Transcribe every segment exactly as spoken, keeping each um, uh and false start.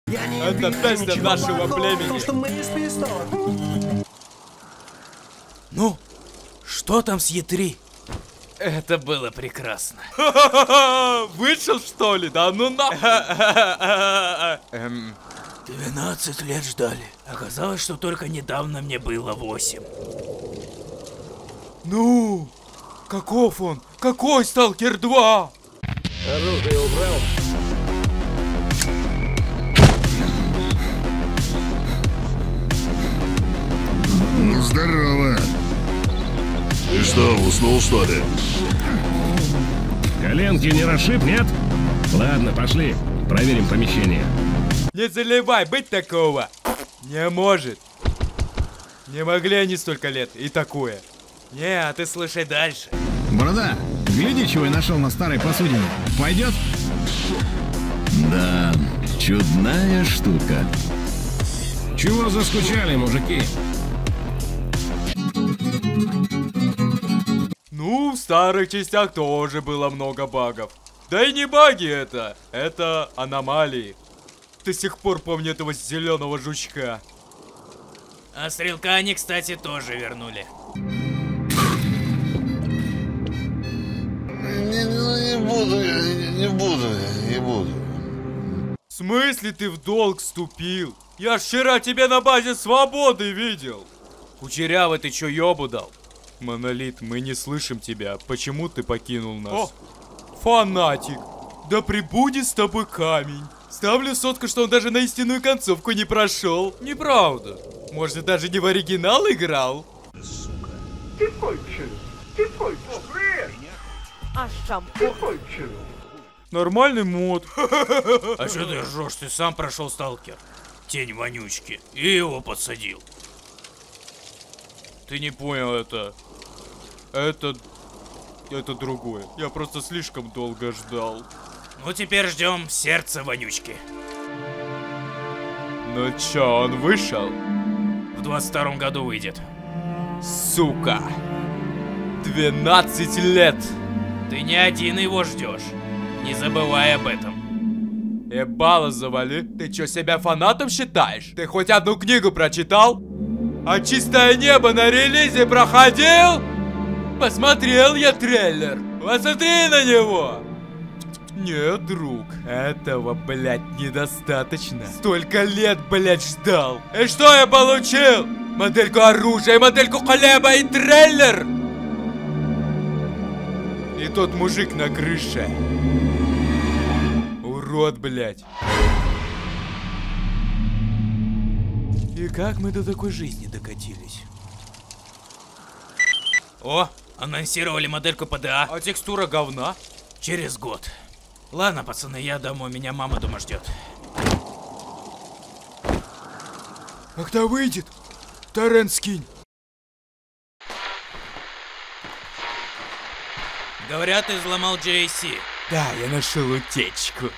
Это песня нашего племени. Ну, что там с Е три? Это было прекрасно. Вышел, что ли? Да ну на... Эм... двенадцать лет ждали. Оказалось, что только недавно мне было восемь. Ну, каков он? Какой Сталкер два? Оружие убрал. Ну, здорово. Ты что, уснул, что ли? Коленки не расшиб, нет? Ладно, пошли. Проверим помещение. Не заливай, быть такого не может. Не могли они столько лет и такое. Не, а ты слушай дальше. Борода, гляди, чего я нашел на старой посудине. Пойдет? Да, чудная штука. Чего заскучали, мужики? Ну, в старых частях тоже было много багов. Да и не баги это, это аномалии. До сих пор помню этого зеленого жучка. А стрелка они, кстати, тоже вернули. Не, ну, не буду, я, не, не буду, я, не буду. В смысле ты в долг вступил? Я ж вчера тебя на базе свободы видел. Кучерявый, ты чё ёбу дал? Монолит, мы не слышим тебя. Почему ты покинул нас? О, фанатик. Да прибудет с тобой камень. Ставлю сотку, что он даже на истинную концовку не прошел. Неправда. Может, даже не в оригинал играл? Сука. Ты кончил. Ты кончил. А шампур? Нормальный мод. А что ты ржешь? Ты сам прошел сталкер. Тень вонючки. И его подсадил. Ты не понял это. Это... Это другое. Я просто слишком долго ждал. Ну теперь ждем сердца вонючки. Ну чё, он вышел? В двадцать втором году выйдет. Сука. двенадцать лет. Ты не один его ждешь. Не забывай об этом. Ебало завали. Ты чё, себя фанатом считаешь? Ты хоть одну книгу прочитал? А «Чистое небо» на релизе проходил? Посмотрел я трейлер. Посмотри на него. Нет, друг, этого, блядь, недостаточно. Столько лет, блядь, ждал. И что я получил? Модельку оружия, модельку хлеба и трейлер. И тот мужик на крыше. Урод, блядь. И как мы до такой жизни докатились? О, анонсировали модельку ПДА. А текстура говна? Через год. Ладно, пацаны, я домой, меня мама дома ждет. Когда выйдет? Торрент скинь. Говорят, ты взломал джей эй си. Да, я нашел утечку.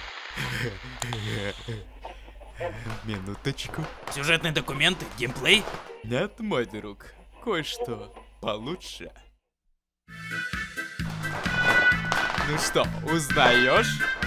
Минуточку. Сюжетные документы, геймплей? Нет, мой друг, кое-что получше. Ну что, узнаешь?